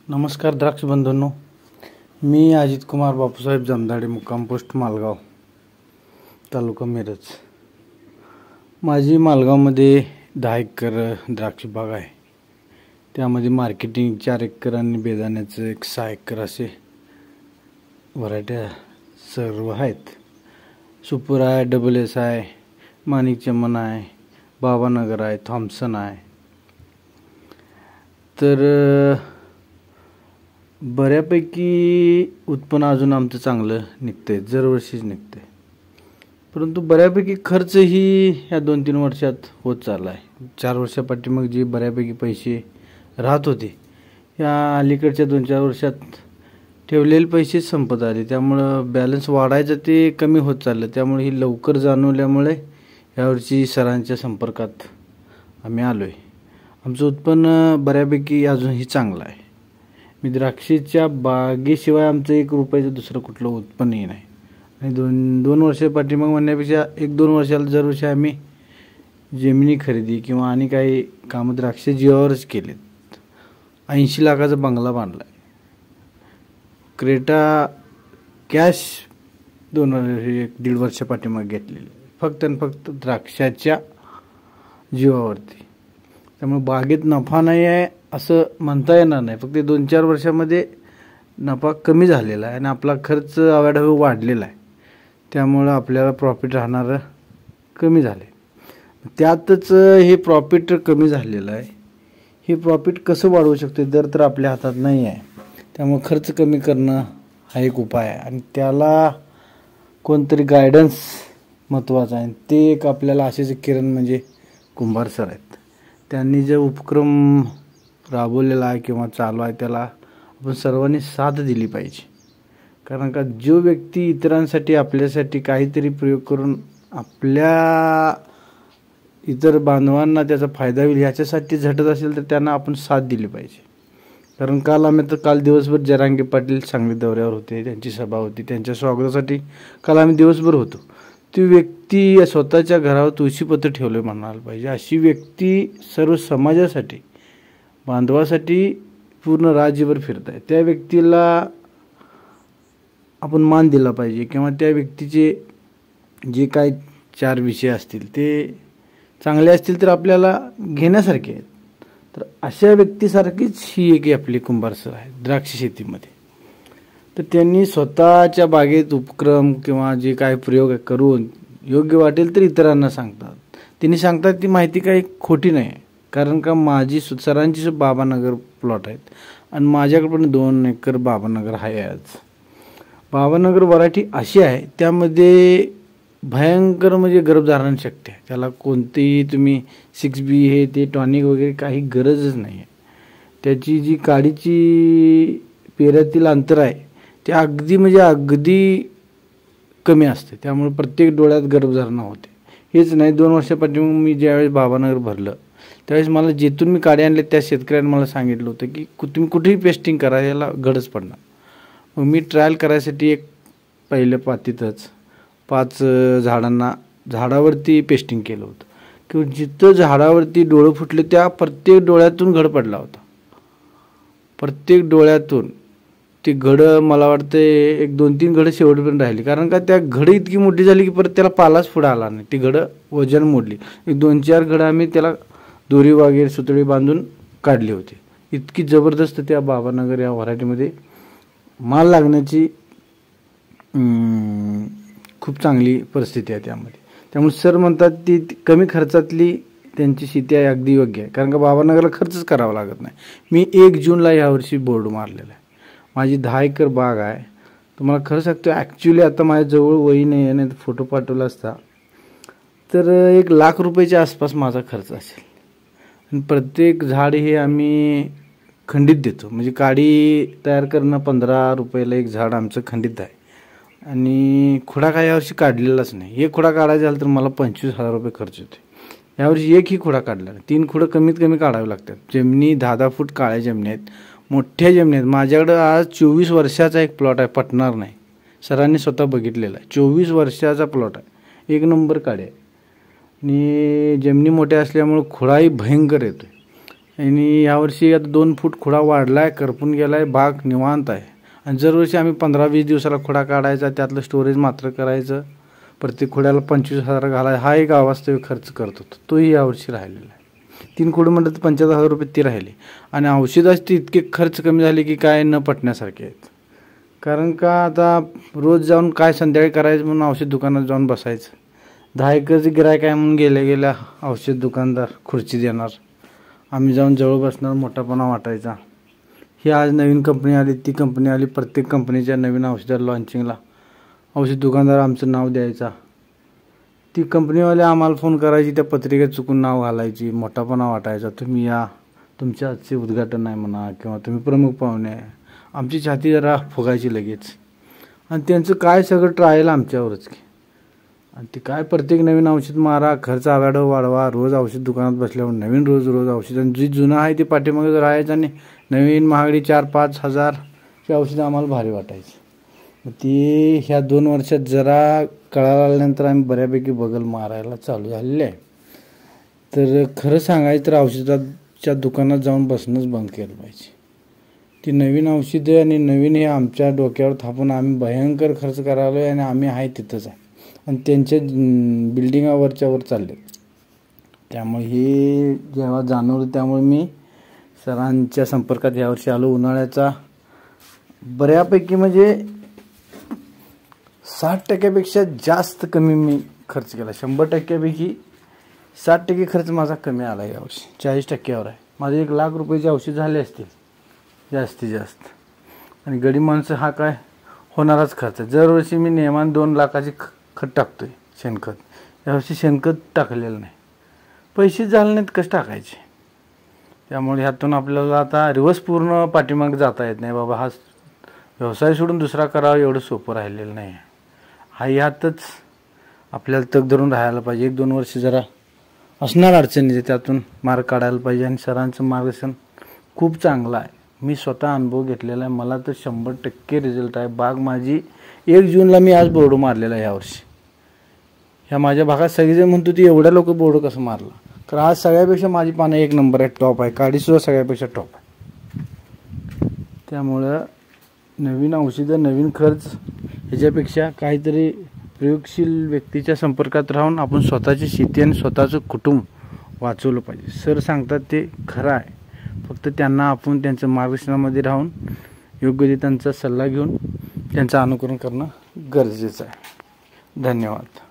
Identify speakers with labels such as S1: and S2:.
S1: नमस्कार द्राक्ष बंधूंनो, मी अजित कुमार बापूसाहेब जमदाडे, मुक्काम पोस्ट मालगाव, तालुका मिरज. माझी मालगावमध्ये 10 एकर द्राक्ष बाग आहे. त्यामध्ये मार्केटिंग 4 एकर आणि बेदाण्याचं 6 एकर असे व्हरायट्या सर्व आहेत. सुपर आहे, डबल एस आहे, माणिक चमन आहे, बाबानगर आहे, थॉम्सन आहे. तर बऱ्यापैकी उत्पन्न अजून आमचं चांगलं निघतंय, दरवर्षीच निघतंय. परंतु बऱ्यापैकी खर्चही ह्या 2-3 वर्षात होत चालला आहे. 4 वर्षापाठी मग जे बऱ्यापैकी पैसे राहत होते, या अलीकडच्या 2-4 वर्षात ठेवलेले पैसे संपत आले. त्यामुळं बॅलन्स वाढायचं ते कमी होत चाललं. त्यामुळे ही लवकर जाणवल्यामुळे यावर्षी सरांच्या संपर्कात आम्ही आलो आहे. आमचं उत्पन्न बऱ्यापैकी अजूनही चांगलं आहे. मी द्राक्षेच्या बागेशिवाय आमचं 1 रुपयाचं दुसरं कुठलं उत्पन्नही नाही. आणि 2 वर्षापाठी मग म्हणण्यापेक्षा 1-2 वर्षाला दरवर्षी आम्ही जमिनी खरेदी किंवा आणि काही कामं द्राक्ष जीवावरच केलेत. 80 लाखाचा बंगला बांधला आहे. क्रेटा कॅश 1-1.5 वर्षापाठी मग घेतलेली, फक्त आणि फक्त द्राक्षाच्या जीवावरती. त्यामुळे बागेत नफा नाही आहे असं म्हणता येणार नाही. फक्त 2-4 वर्षामध्ये नफा कमी झालेला आहे आणि आपला खर्च अवाढव्य वाढलेला आहे. त्यामुळं आपल्याला प्रॉफिट राहणारं कमी झाले. त्यातच हे प्रॉफिट कमी झालेलं आहे. हे प्रॉफिट कसं वाढवू शकतो, दर तर आपल्या हातात नाही आहे. त्यामुळे खर्च कमी करणं हा एक उपाय आहे आणि त्याला कोणतरी गायडन्स महत्त्वाचं आहे. ते एक आपल्याला असेच किरण म्हणजे कुंभार सर आहेत. त्यांनी जे उपक्रम राबवलेला आहे किंवा चालू आहे त्याला आपण सर्वांनी साथ दिली पाहिजे. कारण का जो व्यक्ती इतरांसाठी आपल्यासाठी काहीतरी प्रयोग करून आपल्या इतर बांधवांना त्याचा फायदा होईल ह्याच्यासाठी झटत असेल तर त्यांना आपण साथ दिली पाहिजे. कारण काल दिवसभर जरांगे पाटील सांगली दौऱ्यावर होते, त्यांची सभा होती. त्यांच्या स्वागतासाठी काल आम्ही दिवसभर होतो. ती व्यक्ती स्वतःच्या घरावर तुळशीपत्र ठेवलं म्हणायला पाहिजे. अशी व्यक्ती सर्व समाजासाठी, बांधवासाठी पूर्ण राज्यभर फिरत आहे. त्या व्यक्तीला आपण मान दिला पाहिजे किंवा त्या व्यक्तीचे जे काय 4 विषय असतील ते चांगले असतील तर आपल्याला घेण्यासारखे आहेत. तर अशा व्यक्तीसारखीच ही एक आपली कुंभार सर आहे द्राक्ष शेतीमध्ये. तर त्यांनी स्वतःच्या बागेत उपक्रम किंवा जे काय प्रयोग करून योग्य वाटेल तर इतरांना सांगतात. त्यांनी सांगतात ती माहिती काही खोटी नाही आहे. कारण का माझी सरांची बाबानगर प्लॉट आहेत आणि माझ्याकडे पण 2 एकर बाबानगर आहे. आज बाबानगर व्हरायटी अशी आहे त्यामध्ये भयंकर म्हणजे गर्भधारण शक्य आहे. त्याला कोणतेही तुम्ही 6B हे ते टॉनिक वगैरे काही गरजच नाही आहे. त्याची जी काडीची पेऱ्यातील अंतर आहे ते अगदी कमी असते. त्यामुळे प्रत्येक डोळ्यात गर्भधारणा होते. हेच नाही 2 वर्षापाठी मग मी ज्यावेळेस बाबानगर भरलं त्यावेळेस मला जेथून मी काडी आणले त्या शेतकऱ्यांनी मला सांगितलं होतं की तुम्ही कुठेही पेस्टिंग करा, याला गरज पडणार. मग मी ट्रायल करायसाठी एक पहिल्या पातीतच 5 झाडावरती पेस्टिंग केलं होतं किंवा जिथं झाडावरती डोळं फुटले त्या प्रत्येक डोळ्यातून घड पडला होता. प्रत्येक डोळ्यातून ती घडं मला वाटतं 1-2-3 घडं शेवटपर्यंत राहिली. कारण का त्या घडं इतकी मोठी झाली की परत त्याला पालाच पुढं आला नाही. ती घडं वजन मोडली. 1-2-4 घडं आम्ही त्याला दोरी वगैरे सुतळी बांधून काढली होती. इतकी जबरदस्त त्या बाबानगर या व्हरायटीमध्ये माल लागण्याची खूप चांगली परिस्थिती आहे त्यामध्ये. त्यामुळे सर म्हणतात ती कमी खर्चातली त्यांची शेती आहे, अगदी योग्य आहे. कारण का बाबानगरला खर्चच करावा लागत नाही. मी 1 जूनला यावर्षी बोर्ड मारलेला आहे. माझी 10 एकर बाग आहे. तुम्हाला खरं सांगतो ॲक्च्युली आता माझ्याजवळ वही नाही आहे, नाही तर फोटो पाठवला असता तर 1 लाख रुपयाच्या आसपास माझा खर्च असेल. आणि प्रत्येक झाड हे आम्ही खंडित देतो. म्हणजे काडी तयार करणं 15 रुपयाला 1 झाड आमचं खंडित आहे. आणि खुडा काय यावर्षी काढलेलाच नाही. 1 खुडा काढायचा झाला तर मला 25,000 रुपये खर्च होते. यावर्षी 1ही खुडा काढला नाही. 3 खुडं कमीत कमी काढावे लागतात. जमिनी 10-10 फूट काळ्या जमिनी आहेत, मोठ्या जमिनी आहेत. माझ्याकडं आज 24 वर्षाचा एक प्लॉट आहे, पटणार नाही. सरांनी स्वतः बघितलेला आहे. 24 वर्षाचा प्लॉट आहे, 1 नंबर काढे आहे. आणि जमिनी मोठ्या असल्यामुळं खुडाही भयंकर येतो. आणि यावर्षी आता 2 फूट खुडा वाढला आहे, करपून गेला आहे, बाग निवांत आहे. आणि दरवर्षी आम्ही 15-20 दिवसाला खुडा काढायचा, त्यातलं स्टोरेज मात्र करायचं, प्रत्येक खुड्याला 25,000 घालायचा, हा एक अवास्तविक खर्च करत होतो, तोही यावर्षी राहिलेला आहे. 3 खुडं म्हटलं तर 75,000 रुपये ती राहिले. आणि औषधाचे इतके खर्च कमी झाले की काय न पटण्यासारखे आहेत. कारण का आता रोज जाऊन काय संध्याकाळी करायचं म्हणून औषध दुकानात जाऊन बसायचं. 10 एकरचे गिऱ्हाईक आहे म्हणून गेल्या औषध दुकानदार खुर्ची देणार, आम्ही जाऊन जवळ बसणार, मोठापणा वाटायचा. ही आज नवीन कंपनी आली, ती कंपनी आली, प्रत्येक कंपनीच्या नवीन औषधाला लॉन्चिंगला औषध दुकानदार आमचं नाव द्यायचा. ती कंपनीवाले आम्हाला फोन करायची, त्या पत्रिकेत चुकून नाव घालायची, मोठापणा वाटायचा. तुम्ही या, तुमच्या आजचे उद्घाटन आहे म्हणा, किंवा तुम्ही प्रमुख पाहुणे आहे. आमची छाती जरा फुगायची लगेच. आणि त्यांचं काय सगळं ट्रायल आमच्यावरच की. आणि ते काय प्रत्येक नवीन औषध मारा, खर्च आवाढव वाढवा, रोज औषध दुकानात बसल्यावर नवीन रोज औषध. आणि जी जुनं आहे ते पाठीमागे राहायचं आणि नवीन महागडी 4-5 हजारची औषधं आम्हाला भारी वाटायची. ती ह्या 2 वर्षात जरा कळायला आल्यानंतर आम्ही बऱ्यापैकी बगल मारायला चालू झालेले आहे. तर खरं सांगायचं तर औषधाच्या दुकानात जाऊन बसणंच बंद केलं पाहिजे. ती नवीन औषधं आणि नवीन हे आमच्या डोक्यावर थापून आम्ही भयंकर खर्च करायलो आहे. आणि आम्ही आहे तिथंच आहे आणि त्यांच्या बिल्डिंगावरच्या वर चालले. त्यामुळे हे जेव्हा जाणवलं त्यामुळे मी सरांच्या संपर्कात यावर्षी आलो. उन्हाळ्याचा बऱ्यापैकी म्हणजे 60% जास्त कमी मी खर्च केला. 100%पैकी 60% खर्च माझा कमी आला यावर्षी. 40%वर आहे. माझे 1 लाख रुपयाचे औषध झाले असतील जास्तीत जास्त. आणि गडी माणसं हा काय होणाराच खर्च. दरवर्षी मी नेमान 2 लाखाचे खत टाकतोय, शेणखत. यावर्षी शेणखत टाकलेलं नाही, पैसे झाले नाहीत, कसं टाकायचे. त्यामुळे ह्यातून आपल्याला आता रिवर्स पूर्ण पाठीमागे जाता येत नाही. बाबा हा व्यवसाय सोडून दुसरा करावा एवढं सोपं राहिलेलं नाही. हा ह्यातच आपल्याला तग धरून राहायला पाहिजे. 1-2 वर्ष जरा असणार अडचणी, त्यातून मार्ग काढायला पाहिजे. आणि सरांचं मार्गदर्शन खूप चांगलं आहे. मी स्वतः अनुभव घेतलेला आहे. मला तर 100% रिझल्ट आहे. बाग माझी 1 जूनला मी आज बोर्ड मारलेला आहे यावर्षी. ह्या माझ्या भागात सगळेजण म्हणतो ती एवढ्या लोक बोर्ड कसं मारला. कारण आज सगळ्यापेक्षा माझी पानं 1 नंबर आहे, टॉप आहे. काडीसुद्धा सगळ्यापेक्षा टॉप आहे. त्यामुळं नवीन औषधं, नवीन खर्च ह्याच्यापेक्षा काहीतरी प्रयोगशील व्यक्तीच्या संपर्कात राहून आपण स्वतःची शेती आणि स्वतःचं कुटुंब वाचवलं पाहिजे. सर सांगतात ते खरं आहे. फक्त त्यांना आपण त्यांच्या मार्गदर्शनामध्ये राहून योग्य ते त्यांचा सल्ला घेऊन त्यांचं अनुकरण करणं गरजेचं आहे. धन्यवाद.